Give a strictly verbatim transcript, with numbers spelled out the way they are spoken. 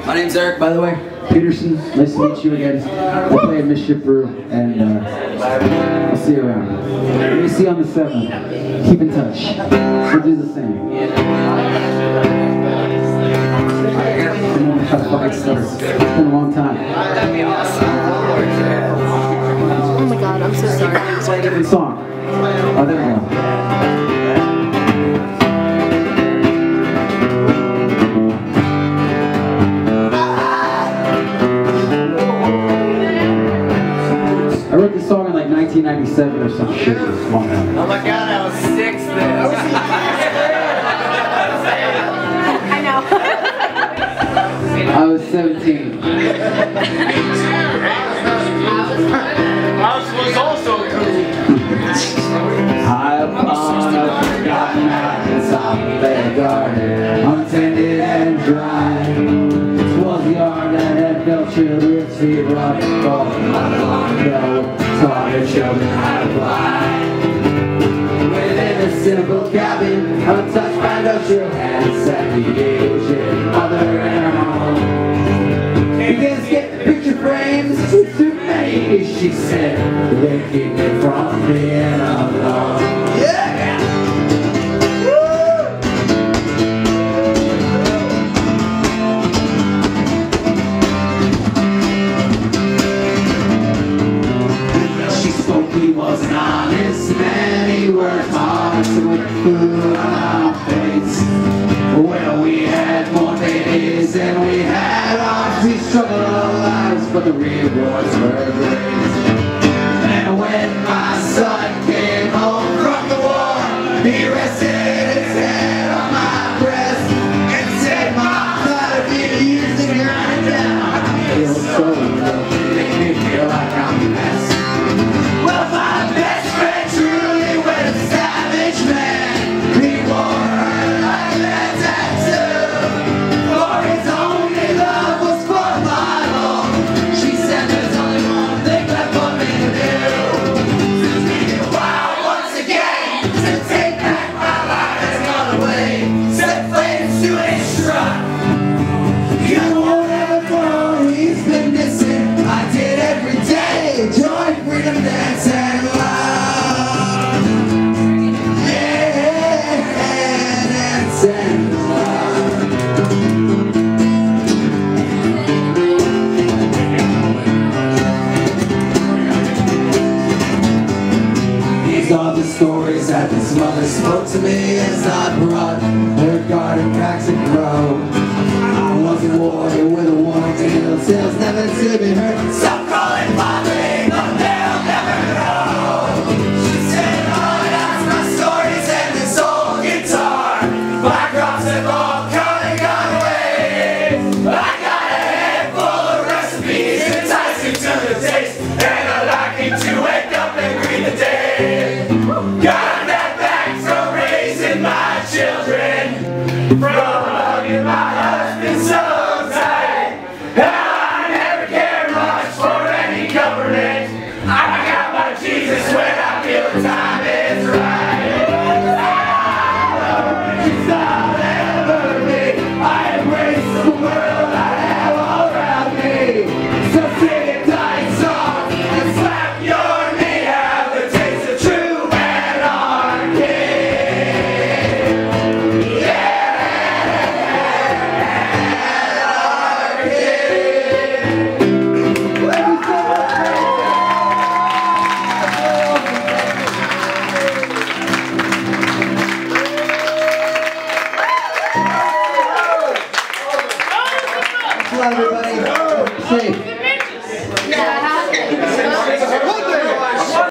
My name's Eric, by the way. Peterson, nice to meet you again. I play at Mischief Brew, and uh, I'll see you around. Let me see you on the seventh. Keep in touch. We'll do the same. How the fuck it starts. It's been a long time. That'd be awesome. Oh my god, I'm so sorry. Play a different song. Oh, there we go. I wrote this song in like nineteen ninety-seven or some shit. Oh my god, I was six then. I know. I was seventeen. I was also cool. High upon a forgotten mountain, top of the garden, untended and dry. Was the yard that had no children's feet running for not long ago, taught her children how to fly. Within a simple cabin, untouched by no chill hands, at the ocean, mother and home. You can skip the picture frames, it's too many, she said, they keep me from being alone. Yeah! He was an honest man, he worked hard to put food on our plates. Well, we had more babies than we had arms. We struggled our lives, but the rewards were great. And when my son came home from the war, he rested his head on my breast and said, "Mom, I've been used to grind down. I feel so low, make me feel like I'm a mess." Well, my best friend truly was a savage man. He wore her like that tattoo, for his only love was for my love. She said there's only one thing left for me to do, to take it wild once again, to take back my life that's gone away, set flames to a truck. You won't ever know he's been missing. I did every day, joy, freedom, dance, and love. Yeah, dance and love. These are the stories that this mother spoke to me as I brought her garden cracks and grow. I was a warrior with a warning tale, tales never to be heard. Stop calling mommy, but they'll never know. She said, "Oh, that's my stories and this old guitar. My crops have all come and gone away. I got a head full of recipes, enticing to the taste, and a liking to wake up and greet the day. Got that back from raising my children, from hugging my husband so tight. I never cared much for any government. I got my Jesus when I feel the time is right. I'll ever be. I embrace the world I have all around me. So sing a dying song and slap your knee. Have the taste of true anarchy. Thanks a lot, everybody. Safe.